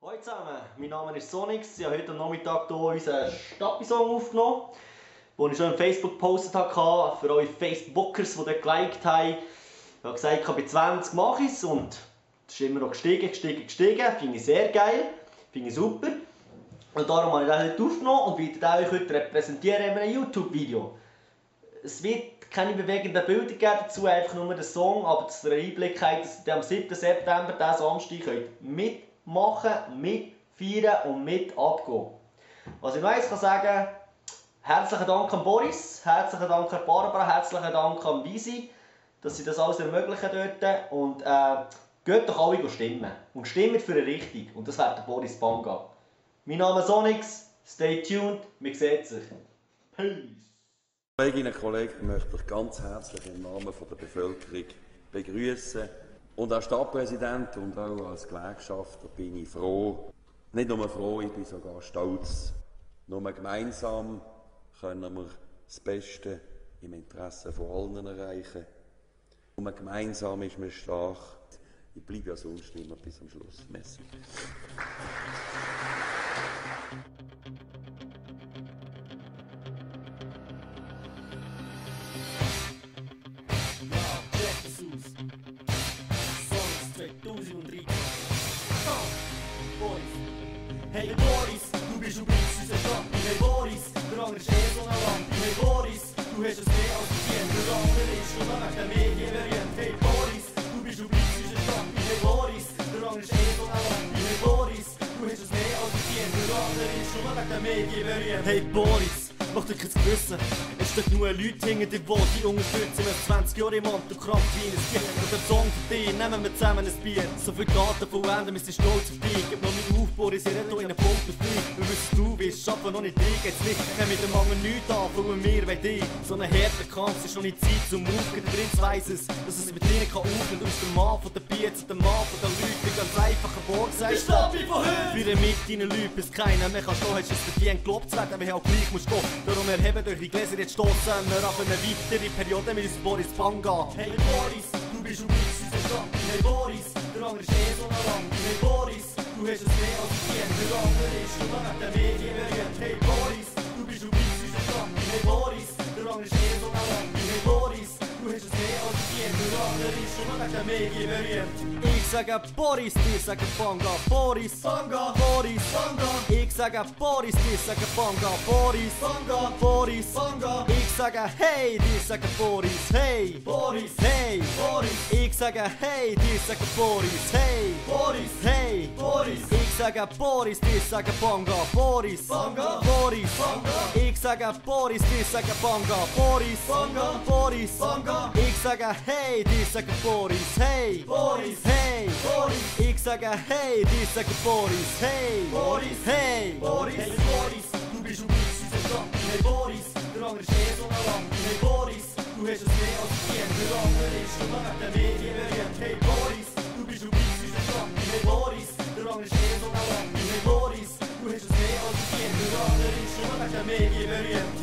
Hallo zusammen, mein Name ist Sonix. Ich habe heute Nachmittag hier unseren Stappi-Song aufgenommen, den ich schon im Facebook gepostet habe, für eure Facebookers, die dort geliked haben. Ich habe gesagt, bei 20 mache ich es und es ist immer noch gestiegen. Finde ich sehr geil, finde ich super. Und darum habe ich den heute aufgenommen und werde euch heute repräsentieren in einem YouTube-Video. Es wird keine bewegenden Bilder geben dazu, einfach nur den Song, aber dass ihr einen Einblick habt, dass ihr am 7. September, diesen Samstag, mitmachen, mitfeiern und mit abgehen. Was ich noch eins sagen kann, herzlichen Dank an Boris, herzlichen Dank an Barbara, herzlichen Dank an Visi, dass sie das alles ermöglichen dort. Und geht doch alle stimmen. Und stimmt für eine Richtung. Und das wird der Boris Banga. Mein Name ist Sonix, stay tuned, wir sehen sich. Peace! Kolleginnen und Kollegen, ich möchte euch ganz herzlich im Namen der Bevölkerung begrüßen. Und als Stadtpräsident und auch als Gewerkschafter bin ich froh, nicht nur froh, ich bin sogar stolz. Nur gemeinsam können wir das Beste im Interesse von allen erreichen. Nur gemeinsam ist man stark. Ich bleibe ja sonst immer bis zum Schluss. Merci. Hey Boris, du bist übrigens unser Stappi. Hey Boris, der andere ist so eine Lampe. Hey Boris, du hast es mehr als verdient. Der andere ist schon nach der Medien berühmt. Hey Boris, du bist übrigens unser Stappi. Hey Boris, der andere ist so eine Lampe. Hey Boris, du hast es mehr als verdient. Der andere ist schon nach der Medien berühmt. Hey Boris, mach dir kein Gewissen. Es stehen nur Leute hinter dir, die dich unterstützen. Wir 20 Jahre im Amt und krampf wie ein Bier. Und der Song für dich, nehmen wir zusammen ein Bier. So viel Daten vollenden, wir sind stolz auf dich. Gib noch nicht auf, Boris, ihr redet hier in einen Punkt auf dich. Wir wissen, du willst, schaffen noch nicht dich, geht's nicht. Wir mit dem Mangel nichts anfangen, wir wollen dich. So ein harter Kampf ist noch nicht Zeit zum Aufgehen. Der Prinz weiss es, dass es mit ihnen kann aufgehen. Du bist der Mann von der Bier zu der Mann von den Leuten. Mit ganz einfachen Worten sagst, ich stopp mich von heute! Für mit deinen Leuten, bis keiner mehr kann stehen. Hast du es verdient, gelobt zu werden, aber auch gleich musst du gehen. Darum erheben eure Gläser, jetzt stossen wir auf eine weitere Periode mit uns Boris Banga. Hey Boris, du bist übrigens unser Stappi. Hey Boris, der andere ist so eine Lampe. Hey Boris, du hast es mehr als verdient. Der andere ist schon nach der Medien berühmt. Hey Boris, du bist übrigens unser Stappi. Hey Boris, der andere ist so eine Lampe. Hey Boris, du hast es mehr als verdient. Der andere ist schon nach der Medien berühmt. Ich sage Boris, die sagen Banga. Boris, Banga, Boris, Banga. Ich sage Boris, die sagen Banga. Boris, Banga, Boris, Banga. Ich sage hey, die sagen Boris, hey, Boris, hey, Boris. Ich sage hey, die sagen Boris, hey, Boris, hey, Boris. Ich sage Boris, die sagen Banga. Boris, Banga, Boris, Banga. Ich sage Boris, die sagen Banga. Boris, Banga, Boris, Banga. Ich sage hey, die sagen Boris, hey, Boris, hey, Boris. Ich sage hey, die sagen Boris, hey, Boris, hey, Boris. Hey Boris, du bist übrigens unser Stappi. Hey Boris, der andere ist so eine Lampe. Hey Boris, du hast es mehr als verdient. Der andere ist schon nach der Medien berühmt. Hey Boris, du bist übrigens unser Stappi. Hey Boris, der andere ist so eine Lampe. Hey Boris, du hast es mehr als verdient. Der andere ist schon nach der Medien berühmt.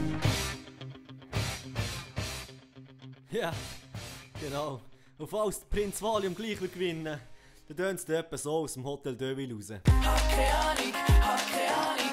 Ja, genau. Und falls Prinz Valium gleich gewinnen, dann tönt es etwa so aus dem Hotel Deauville raus. Hab keine Ahnung,